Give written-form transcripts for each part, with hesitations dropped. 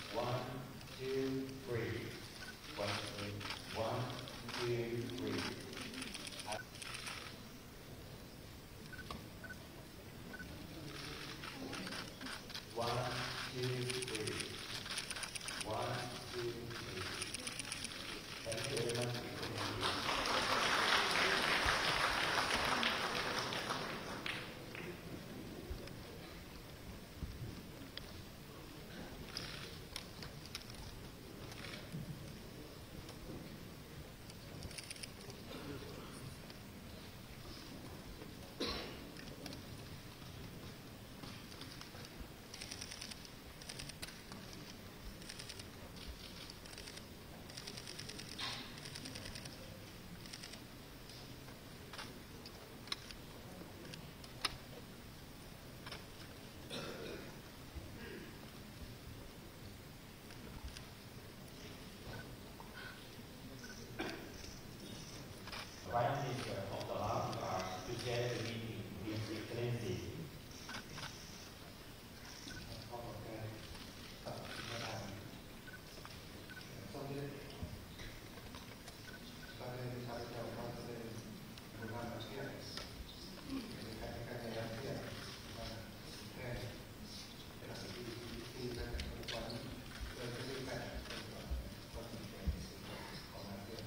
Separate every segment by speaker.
Speaker 1: One, two, three. Question. One, two, three. One, two, three. One, two, three. Thank you very much. Right Minister of the Law to chair the meeting with Excellency. ขอบคุณครับสวัสดีตอนนี้ชาวเจ้าก็จะเป็นผู้นำเที่ยวในการในการเที่ยวแค่เป็นสิ่งที่จะทุกวันเราจะได้แบบคนที่เป็นของนักเที่ยว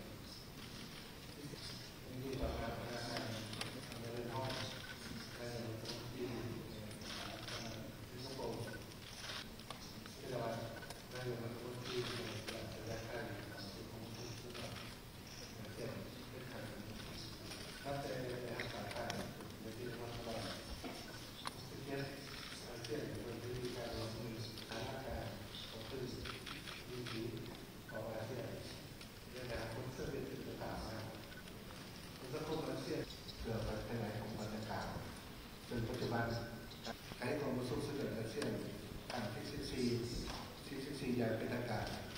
Speaker 1: นี่ต่อมาพนักงานในเรื่องห้องในที่สิงคโปร์ที่เราได้อยู่ในพื้นที่จะได้ใกล้กับสุขภาพทุกอย่างเช่นเป็นการนับแต่ในทางการในที่ทำงานเช่นเช่นเป็นวิธีการลงมือสถานการณ์ของผู้วิธีของอาเซียนในการค้นเสบียงต่างๆสังคมอาเซียนเกิดการแพร่หลายของบรรยากาศจนปัจจุบันการให้ความรู้สึกเสนออาเซียนการที่14อย่างเป็นทางการ